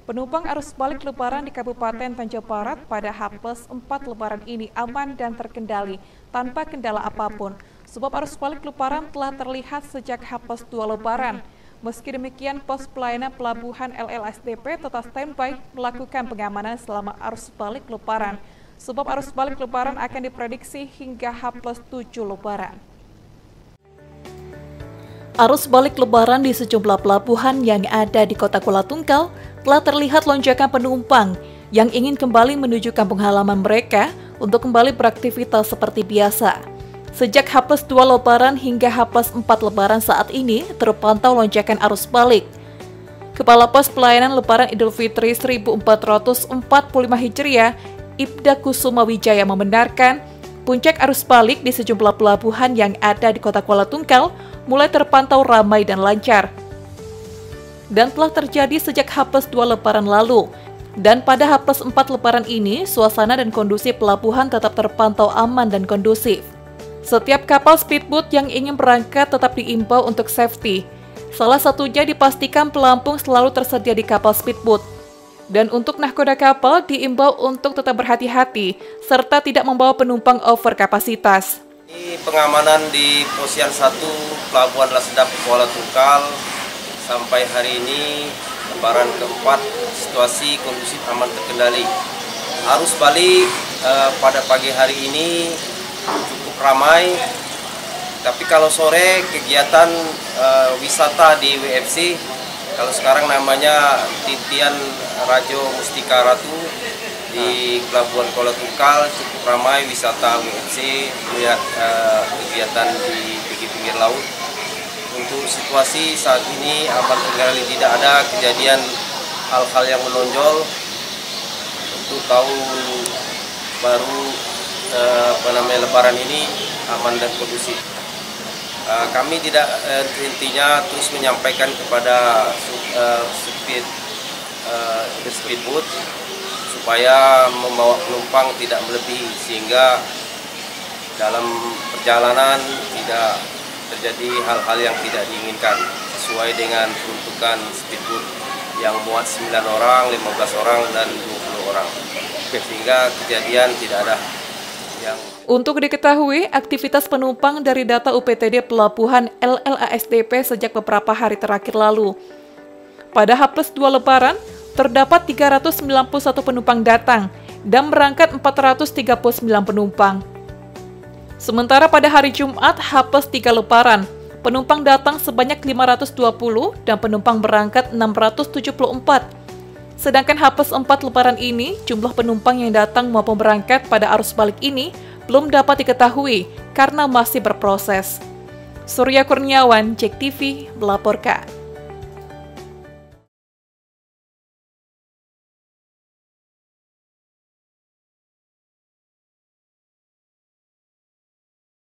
Penumpang arus balik Lebaran di Kabupaten Tanjung Barat pada H+4 Lebaran ini aman dan terkendali tanpa kendala apapun. Sebab arus balik Lebaran telah terlihat sejak H+2 Lebaran. Meski demikian, pos pelayanan pelabuhan LLSDP tetap standby melakukan pengamanan selama arus balik Lebaran. Sebab arus balik Lebaran akan diprediksi hingga H+7 Lebaran. Arus balik Lebaran di sejumlah pelabuhan yang ada di Kota Kuala Tungkal telah terlihat lonjakan penumpang yang ingin kembali menuju kampung halaman mereka untuk kembali beraktivitas seperti biasa. Sejak H+2 Lebaran hingga H+4 Lebaran saat ini terpantau lonjakan arus balik. Kepala Pos Pelayanan Lebaran Idul Fitri 1445 Hijriah, Ibda Kusuma Wijaya membenarkan puncak arus balik di sejumlah pelabuhan yang ada di Kota Kuala Tungkal mulai terpantau ramai dan lancar. Dan telah terjadi sejak H+2 Lebaran lalu. Dan pada H+4 Lebaran ini, suasana dan kondisi pelabuhan tetap terpantau aman dan kondusif. Setiap kapal speedboat yang ingin berangkat tetap diimbau untuk safety. Salah satunya dipastikan pelampung selalu tersedia di kapal speedboat. Dan untuk nahkoda kapal diimbau untuk tetap berhati-hati, serta tidak membawa penumpang over kapasitas. Ini pengamanan di Posian 1 Pelabuhan Lasdap Kuala Tungkal sampai hari ini Lebaran keempat, situasi kondusif aman terkendali. Arus balik pada pagi hari ini cukup ramai, tapi kalau sore kegiatan wisata di WFC, kalau sekarang namanya Titian Rajo Mustika Ratu di Pelabuhan Kuala Tungkal cukup ramai wisata WFC, melihat kegiatan di pinggir-pinggir laut. Untuk situasi saat ini aman terkendali, tidak ada kejadian hal-hal yang menonjol. Untuk tahun baru Lebaran ini aman dan kondusif. Kami tidak intinya terus menyampaikan kepada speedboat supaya membawa penumpang tidak melebihi, sehingga dalam perjalanan tidak terjadi hal-hal yang tidak diinginkan, sesuai dengan peruntukan speedboat yang muat 9 orang, 15 orang, dan 20 orang, sehingga kejadian tidak ada yang... Untuk diketahui, aktivitas penumpang dari data UPTD Pelabuhan LLASDP sejak beberapa hari terakhir lalu. Pada H+2 Lebaran, terdapat 391 penumpang datang dan berangkat 439 penumpang. Sementara pada hari Jumat H+3 Lebaran, penumpang datang sebanyak 520 dan penumpang berangkat 674. Sedangkan H+4 Lebaran ini, jumlah penumpang yang datang maupun berangkat pada arus balik ini belum dapat diketahui karena masih berproses. Surya Kurniawan, JEK TV, melaporkan.